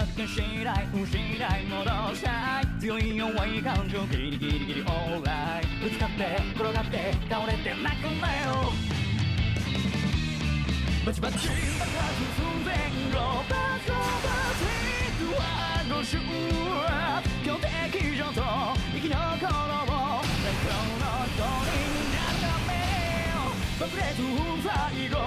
けしない失い戻したい強い弱い感情ギリギリギリオーライぶつかって転がって倒れて泣くなよバチバチ爆発寸前後バチバチドアのシュー強敵上と生き残ろう最強の鳥になるため爆裂最後